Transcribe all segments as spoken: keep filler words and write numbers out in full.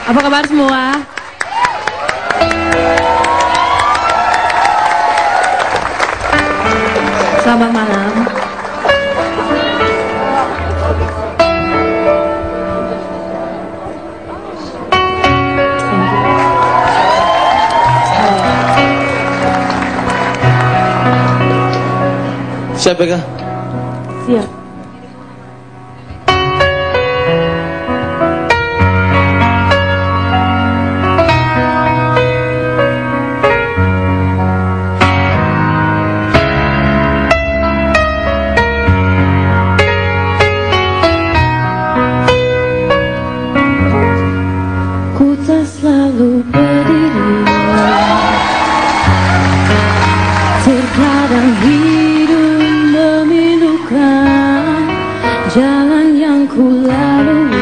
Apa kabar semua? Selamat malam. Siap ya, Kak? Siap. Ku tak selalu berdiri, terkadang hidup memilukan jalan yang ku lalui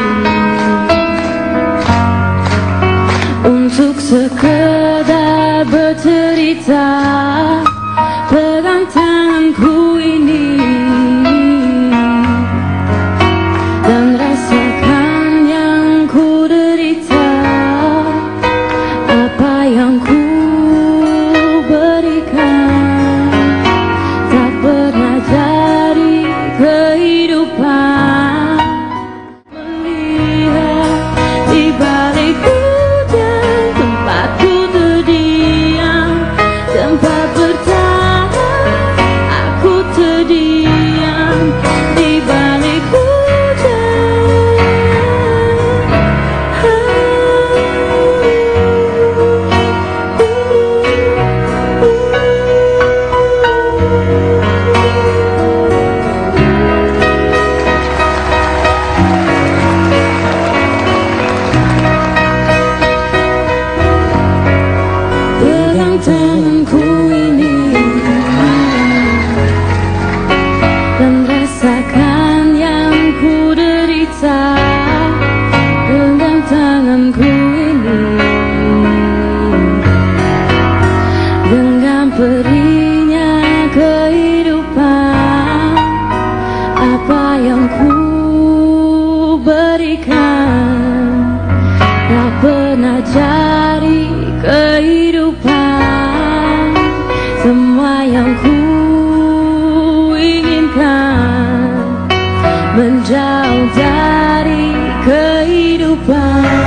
untuk sekedar bercerita. Pegang tanganku ini dan rasakan yang ku derita, apa yang ku berikan tak pernah jadi kehidupan. Melihat di balik hujan tempatku terdiam, tempat bertahan aku terdiam di balik pegang tanganku ini dan rasakan yang ku derita. Pegang tanganku ini, genggam perihnya kehidupan. Apa yang ku berikan tak pernah jadi kehidupan. Semua yang ku inginkan menjauh dari kehidupan.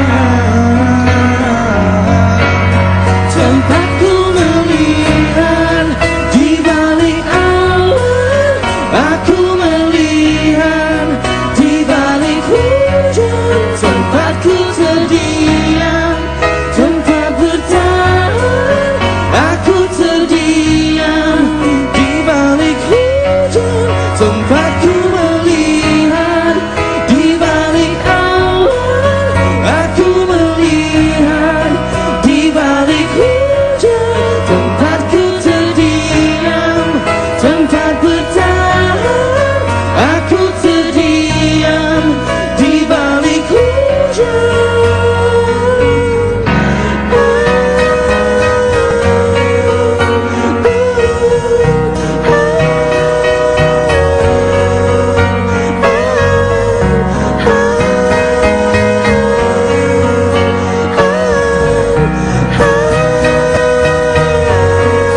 Tempatku melihat di balik awan, aku melihat di balik hujan. Tempatku terdiam, tempat bertahan aku terdiam di balik hujan. Tempatku melihat di balik awan, aku melihat di balik hujan. Tempatku terdiam, tempat bertahan aku terdiam di balik hujan.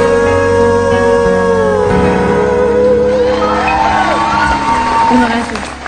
Terima kasih.